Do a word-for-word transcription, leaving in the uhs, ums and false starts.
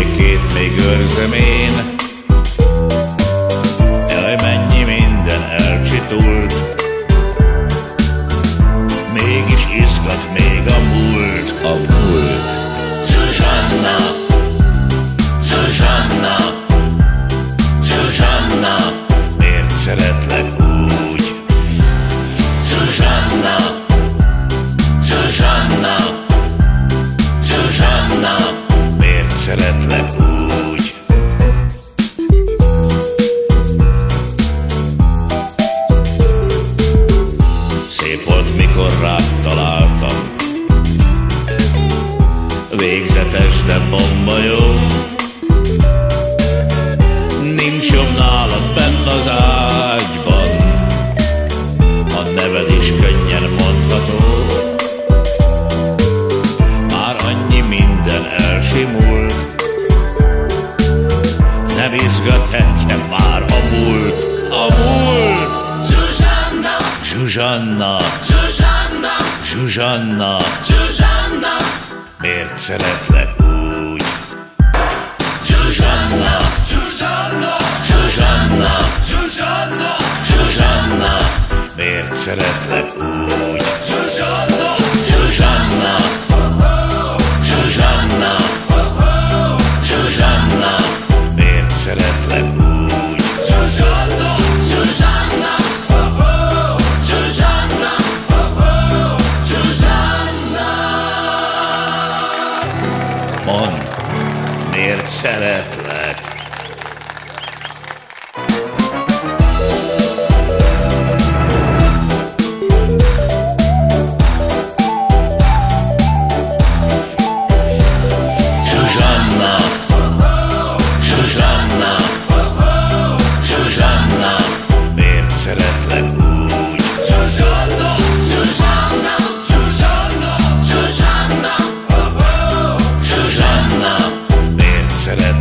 emlékét még őrzöm én. Jaj, mennyi minden elcsitult, mégis izgat még a múlt, a múlt. Zsuzsanna, Zsuzsanna, Zsuzsanna, miért szeretlek úgy? Zsuzsanna, Zsuzsanna, Zsuzsanna, Miért szeretlek úgy? Szép volt, mikor rád találtam, végzetes, de bomba jó. Nincs jobb nálad benn az ágyban, a neved is könnyen mondható. Már annyi minden elsimult, nem izgat engem már a múlt, a múlt. Zsuzsanna, Zsuzsanna, Zsuzsanna, Zsuzsanna, Zsuzsanna, miért szeretlek úgy? Zsuzsanna, Zsuzsanna, Zsuzsanna, Zsuzsanna, Zsuzsanna, Miért szeretlek úgy? Zsuzsanna, Zsuzsanna, Zsuzsanna, Zsuzsanna, Miért szeretlek úgy? Zsuzsanna, Zsuzsanna, Zsuzsanna, Zsuzsanna. Mondd, miért szeretlek? Zsuzsanna, Zsuzsanna, Zsuzsanna, Miért szeretlek úgy? Zsuzsanna, Zsuzsanna, Zsuzsanna, Zsuzsanna, Zsuzsanna, Miért szeretlek